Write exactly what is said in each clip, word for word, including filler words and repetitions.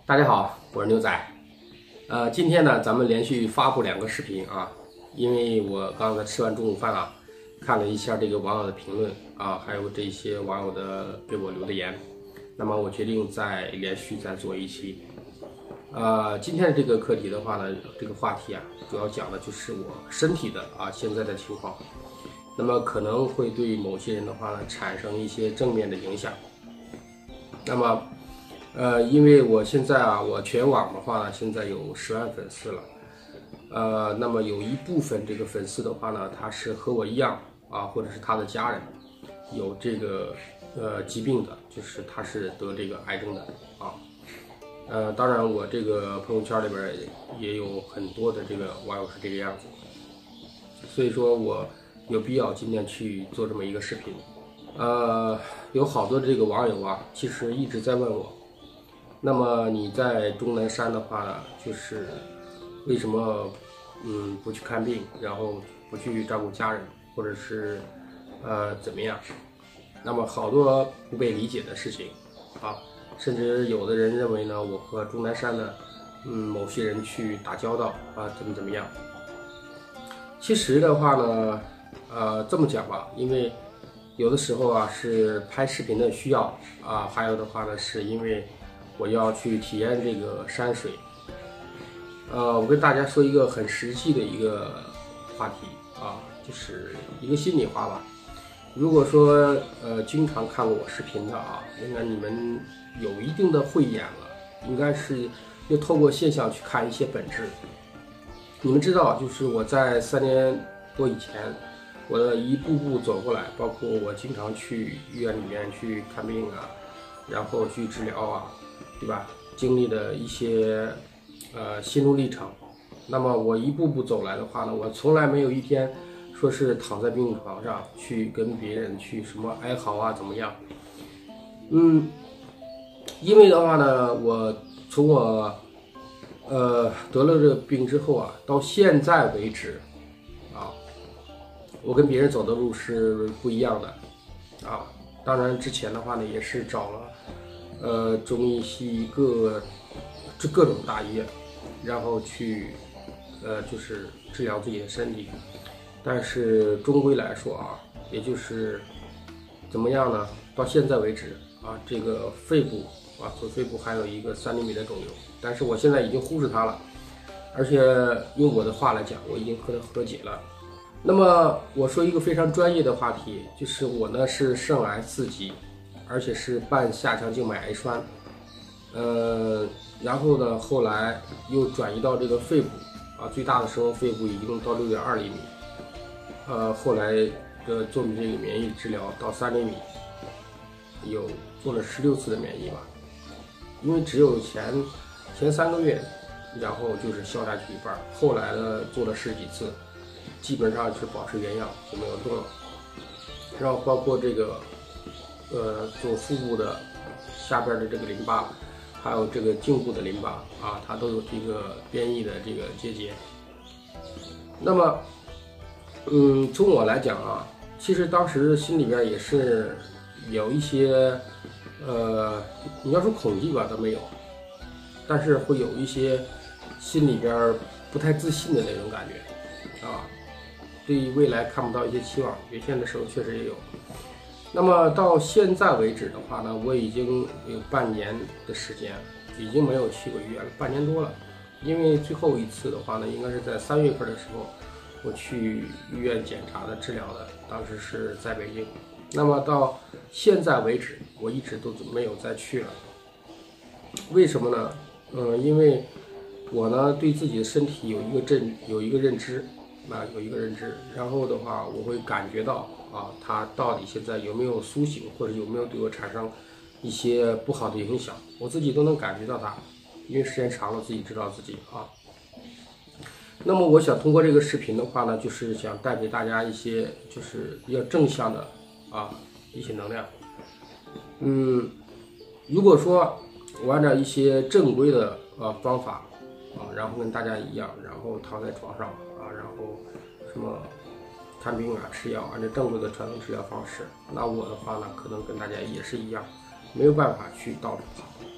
大家好，我是牛仔。呃，今天呢，咱们连续发布两个视频啊，因为我刚才吃完中午饭啊，看了一下这个网友的评论啊，还有这些网友的给我留的言，那么我决定再连续再做一期。呃，今天的这个课题的话呢，这个话题啊，主要讲的就是我身体的啊现在的情况，那么可能会对某些人的话呢产生一些正面的影响。那么。呃，因为我现在啊，我全网的话呢，现在有十万粉丝了。呃，那么有一部分这个粉丝的话呢，他是和我一样啊，或者是他的家人有这个呃疾病的，就是他是得这个癌症的啊。呃，当然我这个朋友圈里边也有很多的这个网友是这个样子，所以说我有必要今天去做这么一个视频。呃，有好多这个网友啊，其实一直在问我。那么你在终南山的话呢，就是为什么嗯不去看病，然后不去照顾家人，或者是呃怎么样？那么好多不被理解的事情啊，甚至有的人认为呢，我和终南山的嗯某些人去打交道啊，怎么怎么样？其实的话呢，呃这么讲吧，因为有的时候啊是拍视频的需要啊，还有的话呢是因为。我要去体验这个山水，呃，我跟大家说一个很实际的一个话题啊，就是一个心里话吧。如果说呃经常看过我视频的啊，应该你们有一定的慧眼了，应该是要透过现象去看一些本质。你们知道，就是我在三年多以前，我的一步步走过来，包括我经常去医院里面去看病啊，然后去治疗啊。对吧？经历的一些呃心路历程，那么我一步步走来的话呢，我从来没有一天说是躺在病床上去跟别人去什么哀嚎啊怎么样？嗯，因为的话呢，我从我呃得了这个病之后啊，到现在为止啊，我跟别人走的路是不一样的啊。当然之前的话呢，也是找了。呃，中医西医各这各种大医院，然后去呃就是治疗自己的身体，但是终归来说啊，也就是怎么样呢？到现在为止啊，这个肺部啊，左肺部还有一个三厘米的肿瘤，但是我现在已经忽视它了，而且用我的话来讲，我已经和它和解了。那么我说一个非常专业的话题，就是我呢是肾癌四级。而且是半下腔静脉癌栓，呃，然后呢，后来又转移到这个肺部啊，最大的时候肺部已经到六点二厘米，呃，后来呃做这个免疫治疗到三厘米，有做了十六次的免疫吧，因为只有前前三个月，然后就是消下去一半，后来呢做了十几次，基本上是保持原样就没有动了，然后包括这个。呃，左腹部的下边的这个淋巴，还有这个颈部的淋巴啊，它都有这个变异的这个结节。那么，嗯，从我来讲啊，其实当时心里边也是有一些，呃，你要说恐惧吧，倒没有，但是会有一些心里边不太自信的那种感觉啊，对于未来看不到一些期望。原先的时候确实也有。那么到现在为止的话呢，我已经有半年的时间，已经没有去过医院了，半年多了。因为最后一次的话呢，应该是在三月份的时候，我去医院检查的、治疗的，当时是在北京。那么到现在为止，我一直都没有再去了。为什么呢？嗯，因为我呢对自己的身体有一个认有一个认知，啊，有一个认知，然后的话，我会感觉到。啊，它到底现在有没有苏醒，或者有没有对我产生一些不好的影响，我自己都能感觉到它，因为时间长了，自己知道自己啊。那么我想通过这个视频的话呢，就是想带给大家一些就是比较正向的啊一些能量。嗯，如果说我按照一些正规的呃方法啊，然后跟大家一样，然后躺在床上啊，然后什么。看病啊，吃药，按照正规的传统治疗方式，那我的话呢，可能跟大家也是一样，没有办法去到处跑。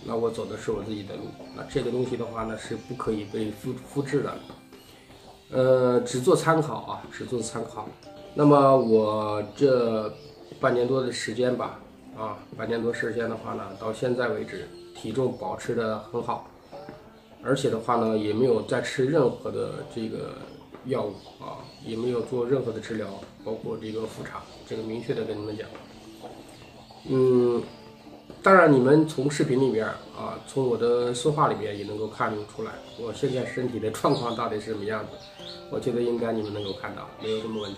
那我走的是我自己的路。那这个东西的话呢，是不可以被复复制的，呃，只做参考啊，只做参考。那么我这半年多的时间吧，啊，半年多时间的话呢，到现在为止，体重保持得很好，而且的话呢，也没有再吃任何的这个药物啊，也没有做任何的治疗，包括这个复查，这个明确的跟你们讲。嗯。当然，你们从视频里面啊，从我的说话里面也能够看出来，我现在身体的状况到底是什么样子。我觉得应该你们能够看到，没有什么问题。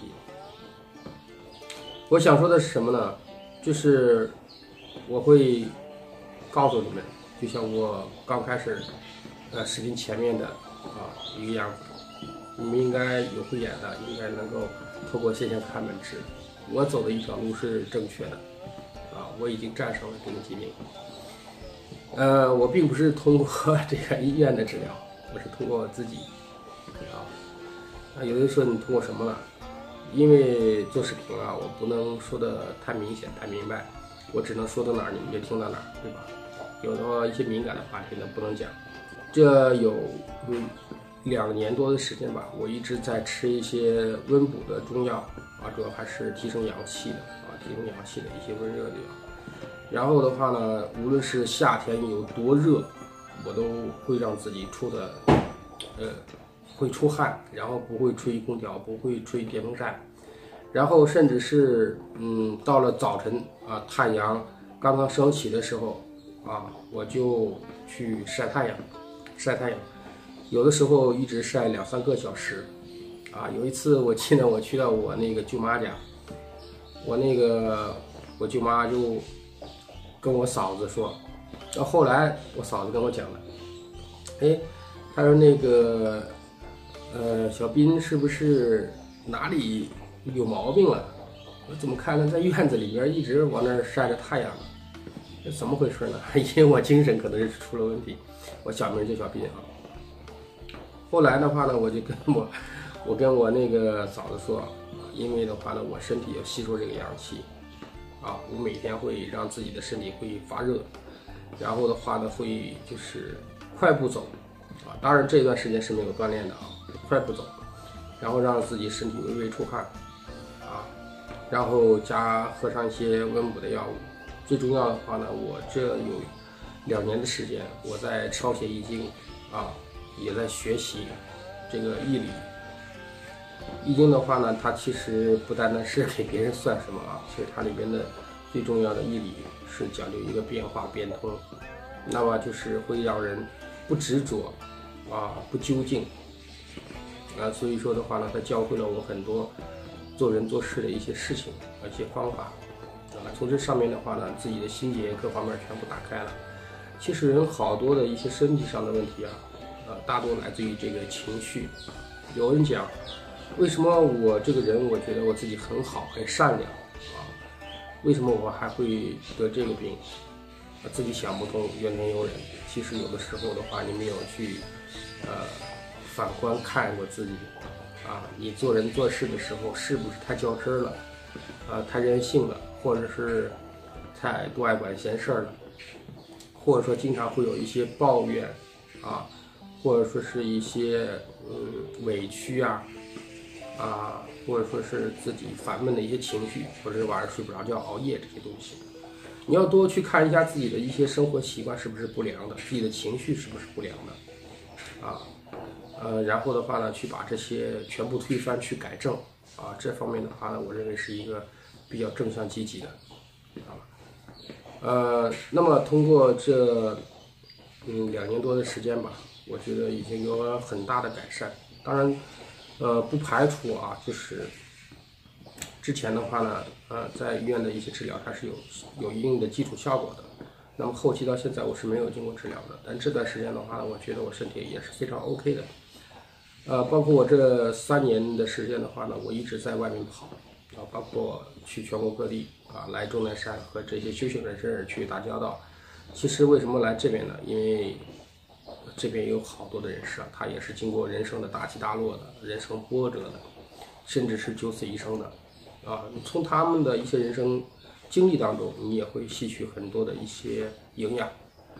我想说的是什么呢？就是我会告诉你们，就像我刚开始呃视频前面的啊一个样子，你们应该有慧眼的，应该能够透过现象看本质。我走的一条路是正确的。啊，我已经战胜了这个疾病。呃，我并不是通过这个医院的治疗，我是通过我自己。啊，啊，有的人说你通过什么了？因为做视频啊，我不能说的太明显、太明白，我只能说到哪儿你们就听到哪儿，对吧？有的一些敏感的话题呢不能讲。这有嗯两年多的时间吧，我一直在吃一些温补的中药啊，主要还是提升阳气的。提升阳气的一些温热的药，然后的话呢，无论是夏天有多热，我都会让自己出的，呃，会出汗，然后不会吹空调，不会吹电风扇，然后甚至是嗯，到了早晨啊，太阳刚刚升起的时候啊，我就去晒太阳，晒太阳，有的时候一直晒两三个小时，啊，有一次我记得我去到我那个舅妈家。我那个我舅妈就跟我嫂子说，到后来我嫂子跟我讲了，哎，她说那个呃小斌是不是哪里有毛病了？我怎么看他在院子里边一直往那儿晒着太阳呢？这怎么回事呢？因为我精神可能是出了问题。我小名叫小斌啊。后来的话呢，我就跟我我跟我那个嫂子说。因为的话呢，我身体要吸收这个阳气，啊，我每天会让自己的身体会发热，然后的话呢，会就是快步走，啊，当然这段时间是没有锻炼的啊，快步走，然后让自己身体微微出汗，啊，然后加喝上一些温补的药物。最重要的话呢，我这有两年的时间，我在抄写易经，啊，也在学习这个易理。易经的话呢，它其实不单单是给别人算什么啊，其实它里边的最重要的义理是讲究一个变化变通，那么就是会让人不执着啊，不究竟啊，所以说的话呢，它教会了我很多做人做事的一些事情、一些方法啊。从这上面的话呢，自己的心结各方面全部打开了。其实人好多的一些身体上的问题啊，呃，大多来自于这个情绪。有人讲，为什么我这个人我觉得我自己很好很善良啊，为什么我还会得这个病？自己想不通，怨天尤人。其实有的时候的话，你没有去呃反观看过自己啊，你做人做事的时候是不是太较真了，啊，太任性了，或者是太多爱管闲事了，或者说经常会有一些抱怨啊，或者说是一些嗯委屈啊啊，或者说是自己烦闷的一些情绪，或者是晚上睡不着觉、熬夜这些东西。你要多去看一下自己的一些生活习惯是不是不良的，自己的情绪是不是不良的，啊，呃，然后的话呢，去把这些全部推翻，去改正，啊，这方面的话呢，我认为是一个比较正向积极的，啊，呃，那么通过这嗯两年多的时间吧，我觉得已经有了很大的改善。当然，呃，不排除啊，就是之前的话呢，呃，在医院的一些治疗它是有有一定的基础效果的。那么后期到现在我是没有经过治疗的，但这段时间的话呢，我觉得我身体也是非常 OK 的。呃，包括我这三年的时间的话呢，我一直在外面跑，啊，包括去全国各地啊，来终南山和这些修行人士去打交道。其实为什么来这边呢？因为这边有好多的人士啊，他也是经过人生的大起大落的，人生波折的，甚至是九死一生的。啊，从他们的一些人生经历当中，你也会吸取很多的一些营养。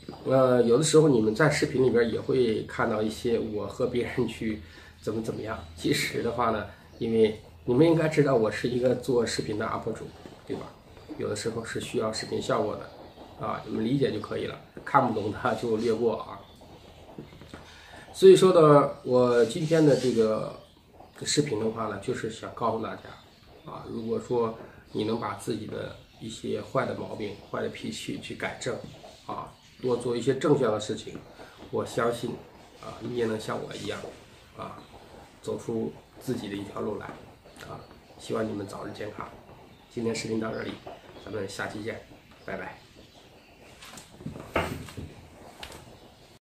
呃，有的时候你们在视频里边也会看到一些我和别人去怎么怎么样。其实的话呢，因为你们应该知道我是一个做视频的 U P 主，对吧？有的时候是需要视频效果的，啊，你们理解就可以了，看不懂的就略过啊。所以说呢，我今天的这个视频的话呢，就是想告诉大家，啊，如果说你能把自己的一些坏的毛病、坏的脾气去改正，啊，多做一些正向的事情，我相信，啊，你也能像我一样，啊，走出自己的一条路来，啊，希望你们早日健康。今天视频到这里，咱们下期见，拜拜。